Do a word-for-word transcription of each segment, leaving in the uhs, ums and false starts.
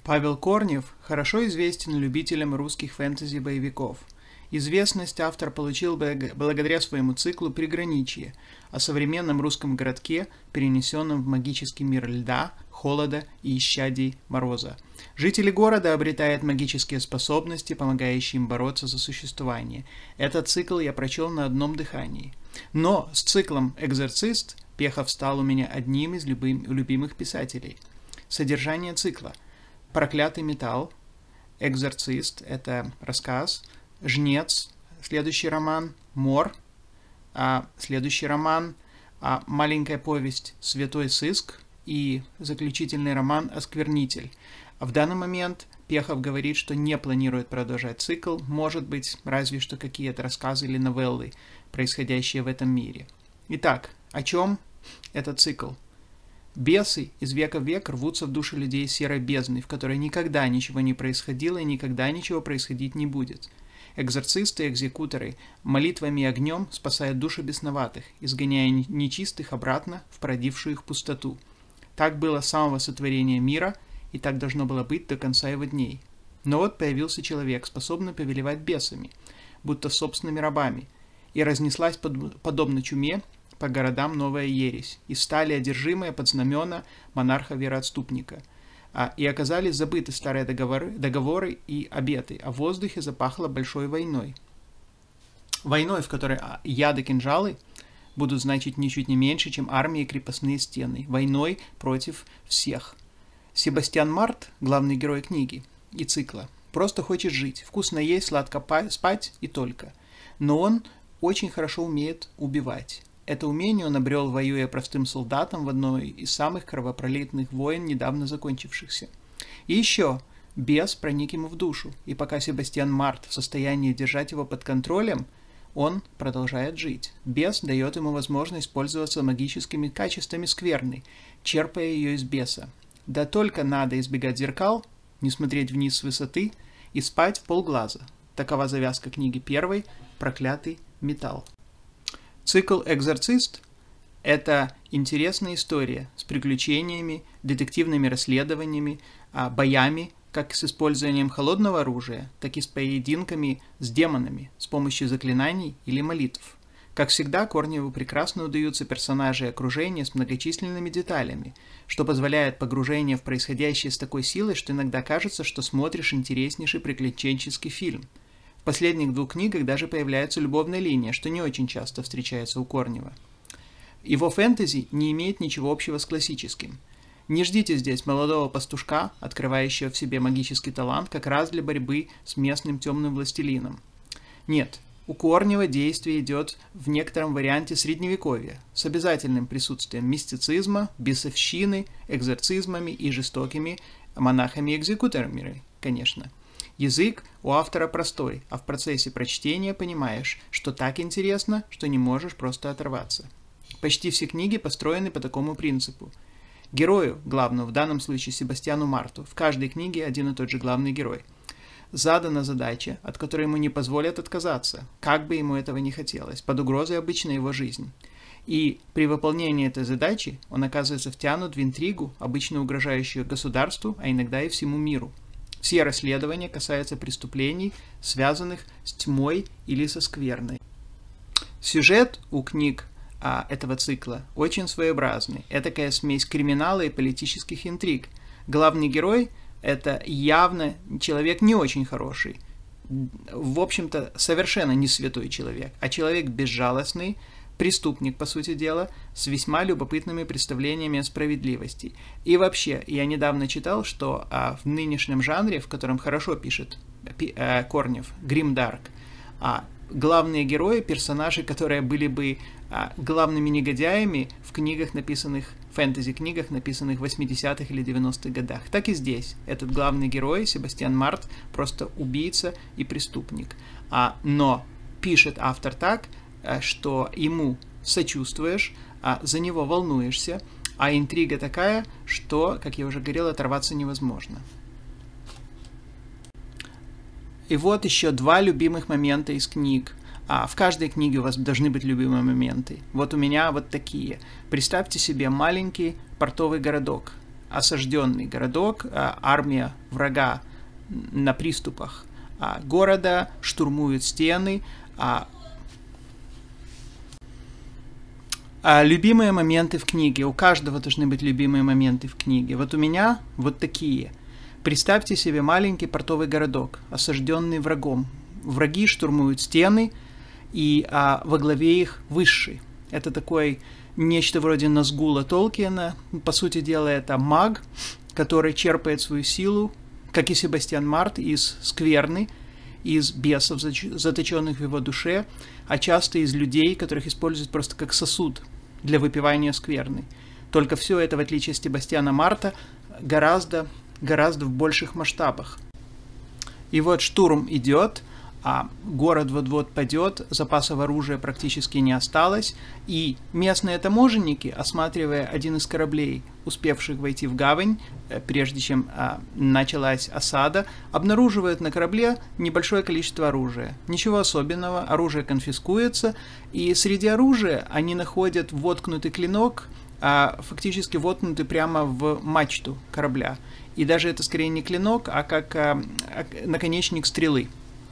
Павел Корнев хорошо известен любителям русских фэнтези-боевиков. Известность автор получил благодаря своему циклу «Приграничье» о современном русском городке, перенесенном в магический мир льда, холода и исчадий мороза. Жители города обретают магические способности, помогающие им бороться за существование. Этот цикл я прочел на одном дыхании. Но с циклом «Экзорцист» Пехов стал у меня одним из любым, любимых писателей. Содержание цикла. «Проклятый металл», «Экзорцист» — это рассказ, «Жнец», следующий роман, «Мор», а следующий роман, а маленькая повесть «Святой сыск» и заключительный роман «Осквернитель». А в данный момент Пехов говорит, что не планирует продолжать цикл, может быть, разве что какие-то рассказы или новеллы, происходящие в этом мире. Итак, о чем этот цикл? Бесы из века в век рвутся в души людей серой бездны, в которой никогда ничего не происходило и никогда ничего происходить не будет. Экзорцисты и экзекуторы молитвами и огнем спасают души бесноватых, изгоняя нечистых обратно в породившую их пустоту. Так было с самого сотворения мира, и так должно было быть до конца его дней. Но вот появился человек, способный повелевать бесами, будто собственными рабами, и разнеслась под, подобно чуме по городам новая ересь, и стали одержимые под знамена монарха-вероотступника, а, и оказались забыты старые договоры, договоры и обеты, а в воздухе запахло большой войной. Войной, в которой яды кинжалы будут значить ничуть не меньше, чем армии и крепостные стены. Войной против всех. Себастьян Март, главный герой книги и цикла, просто хочет жить, вкусно есть, сладко спать и только. Но он очень хорошо умеет убивать. Это умение он обрел, воюя простым солдатом в одной из самых кровопролитных войн, недавно закончившихся. И еще, бес проник ему в душу, и пока Себастьян Март в состоянии держать его под контролем, он продолжает жить. Бес дает ему возможность пользоваться магическими качествами скверны, черпая ее из беса. Да только надо избегать зеркал, не смотреть вниз с высоты и спать в полглаза. Такова завязка книги первой «Проклятый металл». Цикл «Экзорцист» — это интересная история с приключениями, детективными расследованиями, боями, как с использованием холодного оружия, так и с поединками с демонами с помощью заклинаний или молитв. Как всегда, Корневу прекрасно удаются персонажи и окружение с многочисленными деталями, что позволяет погружение в происходящее с такой силой, что иногда кажется, что смотришь интереснейший приключенческий фильм. В последних двух книгах даже появляется любовная линия, что не очень часто встречается у Корнева. Его фэнтези не имеет ничего общего с классическим. Не ждите здесь молодого пастушка, открывающего в себе магический талант как раз для борьбы с местным темным властелином. Нет, у Корнева действие идет в некотором варианте средневековья, с обязательным присутствием мистицизма, бесовщины, экзорцизмами и жестокими монахами-экзекуторами, конечно. Язык у автора простой, а в процессе прочтения понимаешь, что так интересно, что не можешь просто оторваться. Почти все книги построены по такому принципу. Герою, главному, в данном случае Себастьяну Марту, в каждой книге один и тот же главный герой, задана задача, от которой ему не позволят отказаться, как бы ему этого не хотелось, под угрозой обычной его жизни. И при выполнении этой задачи он оказывается втянут в интригу, обычно угрожающую государству, а иногда и всему миру. Все расследования касаются преступлений, связанных с тьмой или со скверной. Сюжет у книг а, этого цикла очень своеобразный. Этакая смесь криминала и политических интриг. Главный герой – это явно человек не очень хороший. В общем-то, совершенно не святой человек, а человек безжалостный, преступник, по сути дела, с весьма любопытными представлениями о справедливости. И вообще, я недавно читал, что а, в нынешнем жанре, в котором хорошо пишет пи, а, Корнев, гримдарк, а, главные герои, персонажи, которые были бы а, главными негодяями в книгах, написанных, фэнтези-книгах, написанных в восьмидесятых или девяностых годах. Так и здесь. Этот главный герой, Себастьян Март, просто убийца и преступник. А, но пишет автор так, что ему сочувствуешь, а за него волнуешься, а интрига такая, что, как я уже говорил, оторваться невозможно. И вот еще два любимых момента из книг. А в каждой книге у вас должны быть любимые моменты. Вот у меня вот такие. Представьте себе маленький портовый городок. осажденный городок, а, армия врага на приступах а, города, штурмует стены. А, а, любимые моменты в книге. У каждого должны быть любимые моменты в книге. Вот у меня вот такие. Представьте себе маленький портовый городок, осажденный врагом. Враги штурмуют стены, и а, во главе их Высший. Это такой нечто вроде Назгула Толкиена. По сути дела, это маг, который черпает свою силу, как и Себастьян Март, из скверны, из бесов, заточенных в его душе, а часто из людей, которых используют просто как сосуд для выпивания скверны. Только все это, в отличие от Себастьяна Марта, гораздо, гораздо в больших масштабах. И вот штурм идет, а город вот-вот падет, запасов оружия практически не осталось, и местные таможенники, осматривая один из кораблей, успевших войти в гавань, прежде чем а, началась осада, обнаруживают на корабле небольшое количество оружия. Ничего особенного, оружие конфискуется, и среди оружия они находят воткнутый клинок, а, фактически воткнутый прямо в мачту корабля. И даже это скорее не клинок, а как а, наконечник стрелы.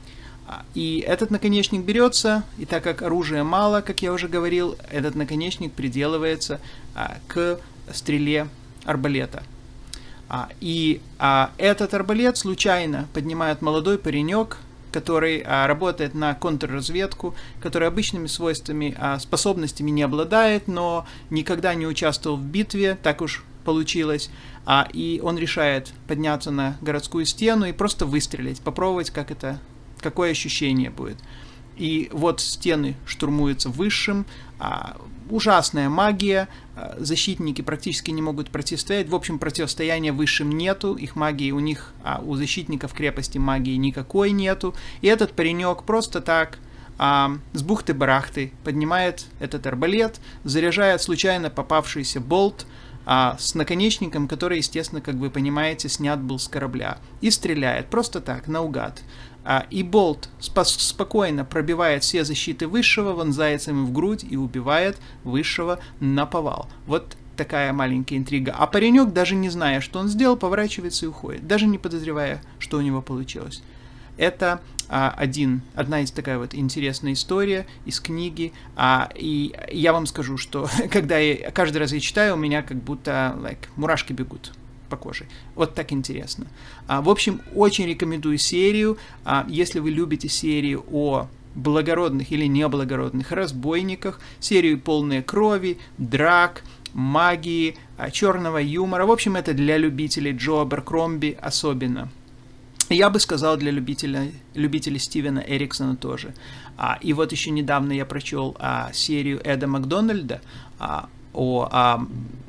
И этот наконечник берется, и так как оружия мало, как я уже говорил, этот наконечник приделывается а, к стреле арбалета. А, и а, этот арбалет случайно поднимает молодой паренек, который а, работает на контрразведку, который обычными свойствами, а, способностями не обладает, но никогда не участвовал в битве, так уж получилось. А, и он решает подняться на городскую стену и просто выстрелить, попробовать, как это... какое ощущение будет. И вот стены штурмуются Высшим, а, ужасная магия, а, защитники практически не могут противостоять. В общем, противостояния Высшим нету, их магии у них, а у защитников крепости магии никакой нету. И этот паренек просто так а, с бухты-барахты поднимает этот арбалет, заряжает случайно попавшийся болт а, с наконечником, который, естественно, как вы понимаете, снят был с корабля, и стреляет просто так, наугад. И болт спокойно пробивает все защиты Высшего, вонзается ему в грудь и убивает Высшего наповал. Вот такая маленькая интрига. А паренек, даже не зная, что он сделал, поворачивается и уходит, даже не подозревая, что у него получилось. Это а, один, одна из такая вот интересная история из книги. А, и я вам скажу, что когда я каждый раз я читаю, у меня как будто like, мурашки бегут по коже. Вот так интересно. А, в общем, очень рекомендую серию. А, если вы любите серию о благородных или неблагородных разбойниках, серию полные крови, драк, магии, а, черного юмора. В общем, это для любителей Джо Аберкромби особенно. Я бы сказал, для любителей, любителей Стивена Эриксона тоже. А, и вот еще недавно я прочел а, серию Эда Макдональда. А, о, а,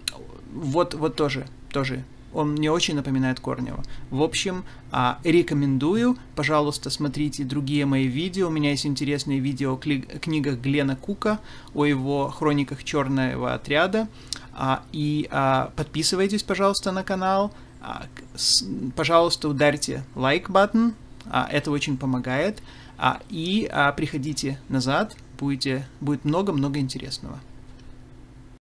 вот, вот тоже, тоже. Он мне очень напоминает Корнева. В общем, а, рекомендую. Пожалуйста, смотрите другие мои видео. У меня есть интересные видео о книгах Глена Кука, о его хрониках Черного отряда. А, и а, подписывайтесь, пожалуйста, на канал. А, с, пожалуйста, ударьте лайк-баттон. А, это очень помогает. А, и а, приходите назад. Будете, будет много-много интересного.